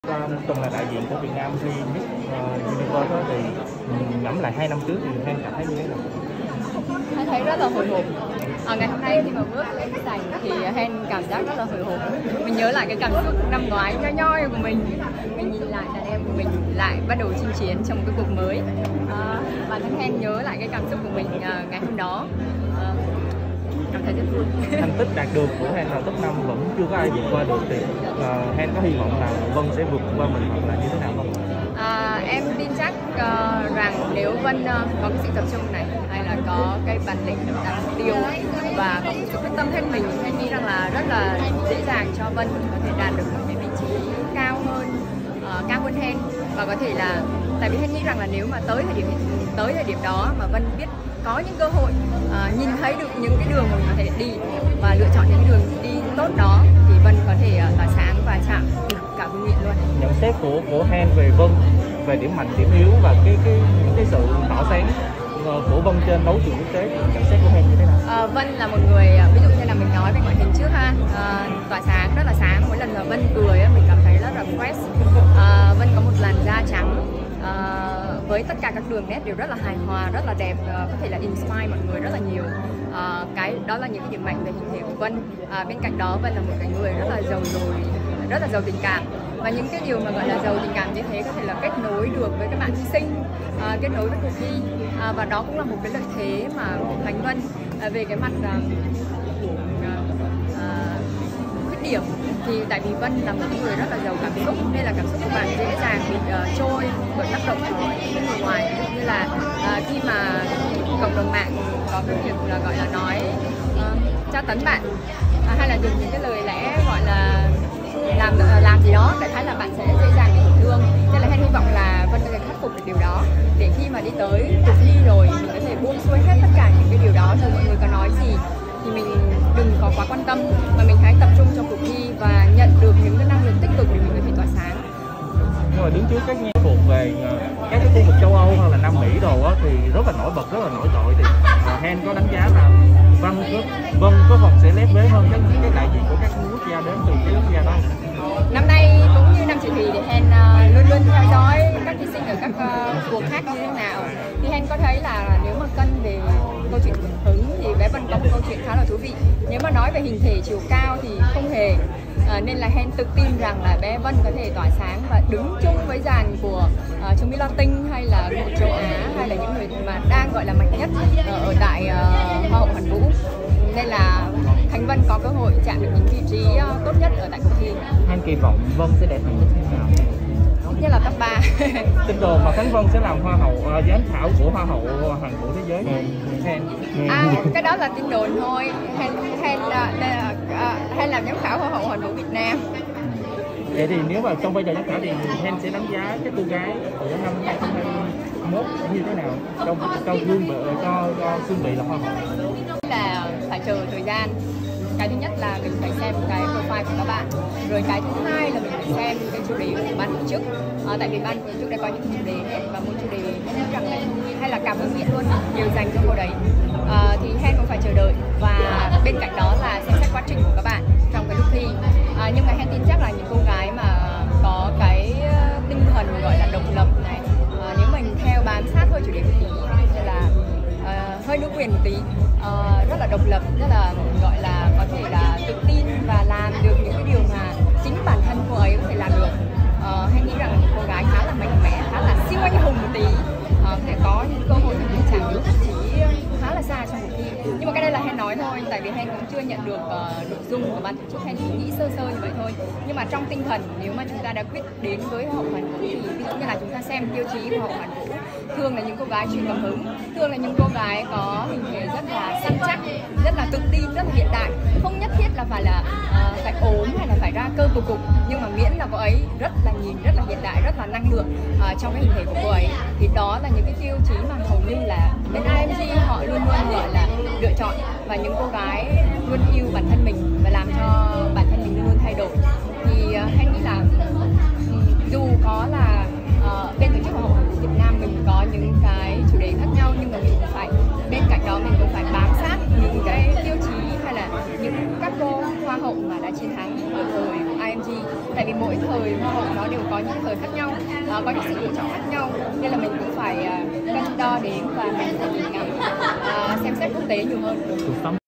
Từng là đại diện của Việt Nam đi Miss Universe đó, thì ngẫm lại 2 năm trước thì Hen cảm thấy như thế nào? Hen thấy rất là hồi hộp. Ngày hôm nay khi mà bước lên cái sảnh thì Hen cảm giác rất là hồi hộp. Mình nhớ lại cái cảm xúc năm ngoái nhoi nhoi của mình nhìn lại đàn em của mình lại bắt đầu chinh chiến trong một cái cuộc mới. Bản thân Hen nhớ lại cái cảm xúc của mình ngày hôm đó. Cảm thấy rất vui. Thành tích đạt được của Hen là top 5 vẫn chưa có ai vượt qua được, thì Hen có hy vọng là Vân sẽ vượt qua mình hoặc là như thế nào không? Em tin chắc rằng nếu Vân có cái sự tập trung này, hay là có cái bản lĩnh đặt mục tiêu và có sự quyết tâm hết mình, em nghĩ rằng là rất là dễ dàng cho Vân có thể đạt được một cái vị trí cao hơn Hen. Và có thể là tại vì Hen nghĩ rằng là nếu mà tới thời điểm đó mà Vân biết có những cơ hội nhìn thấy được những cái đường mà mình có thể đi và lựa chọn những cái đường đi tốt đó, thì Vân có thể tỏa sáng và chạm được cả Vương Miện luôn. Nhận xét của Hen về Vân, về điểm mạnh, điểm yếu và cái sự tỏ sáng của Vân trên đấu trường quốc tế, nhận xét của Hen như thế nào? Vân là một người, ví dụ như là mình nói về ngoại hình trước ha, tỏa sáng, rất là sáng. Mỗi lần mà Vân cười mình cảm thấy rất là fresh. Vân có một làn da trắng với tất cả các đường nét đều rất là hài hòa, rất là đẹp, có thể là inspire mọi người rất là nhiều. Cái đó là những cái điểm mạnh về hình thể của Vân. Bên cạnh đó Vân là một cái người rất là giàu tình cảm, và những cái điều mà gọi là giàu tình cảm như thế có thể là kết nối được với các bạn thí sinh, kết nối với cuộc thi, và đó cũng là một cái lợi thế mà của Khánh Vân. Về cái mặt khuyết điểm thì tại vì Vân là một người rất là giàu cảm xúc, nên là cảm xúc của bạn dễ dàng bị trôi bởi tác động của những người ngoài, như là khi mà cộng đồng mạng có cái việc là gọi là nói tra tấn bạn, hay là dùng những cái lời lẽ gọi là làm gì đó, đại khái là bạn sẽ dễ dàng bị tổn thương. Nên là Hen hy vọng là Vân có thể khắc phục được điều đó, để khi mà đi tới cuộc thi rồi mình có thể buông xuôi hết tất cả những cái điều đó, dù mọi người có nói gì thì mình đừng có quá quan tâm, mà mình hãy tập trung cho cuộc thi và nhận được những cái năng lượng tích cực để mình có thể tỏa sáng. Nhưng mà đứng trước các nhạc phục về các cái khu vực châu Âu hoặc là Nam Mỹ đồ á, thì rất là nổi bật, rất là nổi trội, thì Hen có đánh giá là Vân có phần sẽ lép vế hơn cái đại diện của các quốc gia đến từ cái quốc gia đó. Năm nay cũng như năm chị thì Hen luôn luôn theo dõi các thí sinh ở các cuộc khác như thế nào, thì Hen có thấy là nếu mà cân về câu chuyện hưởng ứng thì bé Vân có một câu chuyện khá là thú vị. Nếu mà nói về hình thể chiều cao thì không hề, nên là Hen tự tin rằng là bé Vân có thể tỏa sáng và đứng chung với dàn của Trung Mỹ Latin hay là của châu Á, hay là những người mà đang gọi là mạnh nhất ở tại Hoa hậu Hoàn Vũ. Nên là Khánh Vân có cơ hội chạm được những vị trí tốt nhất ở tại cuộc thi. Hen kỳ vọng Vân sẽ đạt thành tích như nào? Nhất là top 3. Tin đồn mà Khánh Vân sẽ làm hoa hậu giám khảo của Hoa hậu Hoàn Vũ thế giới. Cái đó là tin đồn thôi. Hen làm giám khảo Hoa hậu Hoàn Vũ Việt Nam. Vậy thì nếu mà trong vai trò giám khảo thì Hen sẽ đánh giá cái cô gái của năm 2021 như thế nào cho cương vị là hoa hậu? Là phải chờ thời gian. Cái thứ nhất là mình phải xem cái profile của các bạn, rồi cái thứ hai là mình phải xem cái chủ đề của ban tổ chức. Tại vì ban tổ chức đã có những chủ đề hết, và một chủ đề nên rằng là hay là cả Vương Miện luôn đều dành cho cô đấy. Thì Hen cũng phải chờ đợi, và bên cạnh đó là xem xét quá trình của các bạn trong cái lúc thi. Nhưng mà Hen tin chắc là những cô gái mà có cái tinh thần gọi là độc lập này, nếu mình theo bám sát thôi chủ đề của tí, nên là hơi nữ quyền một tí, rất là độc lập, rất là gọi là có thể là tự tin và làm được những cái điều mà chính bản thân cô ấy có thể làm được. Hay nghĩ rằng cô gái khá là mạnh mẽ, khá là siêu anh hùng một tí, sẽ có những cơ hội để chạm được vị trí khá là xa trong cuộc thi. Nhưng mà cái đây là Hen nói thôi, tại vì Hen cũng chưa nhận được nội dung của ban tổ chức, Hen chỉ nghĩ sơ sơ như vậy thôi. Nhưng mà trong tinh thần, nếu mà chúng ta đã quyết đến với Hoa hậu Hoàn Vũ thì ví dụ như là chúng ta xem tiêu chí của Hoa hậu Hoàn Vũ, thường là những cô gái truyền cảm hứng, thường là những cô gái có hình thể rất là săn chắc, rất là tự tin, rất là hiện đại. Không nhất thiết là phải ốm hay là phải ra cơ cục, nhưng mà miễn là cô ấy rất là hiện đại, rất là năng lượng trong cái hình thể của cô ấy, thì đó là những cái tiêu chí mà hầu như là bên IMG họ luôn luôn gọi là lựa chọn. Và những cô gái luôn yêu bản thân mình và làm cho bản thân mình luôn thay đổi, thì Hen nghĩ là dù có là bên tổ chức Hoa hậu Hoàn Vũ Việt Nam mình có những cái chủ đề khác nhau, nhưng mà mình cũng phải bên cạnh đó mình cũng phải bám sát những cái tiêu chí hay là những các cô hoa hậu mà đã chiến thắng ở rồi của IMG. Tại vì mỗi thời hoa hậu nó đều có những thời khác nhau, có những sự lựa chọn khác nhau, nên là mình cũng phải cân đo đếm và mình phải nhìn ngắm, xem xét quốc tế nhiều hơn. Cuộc sống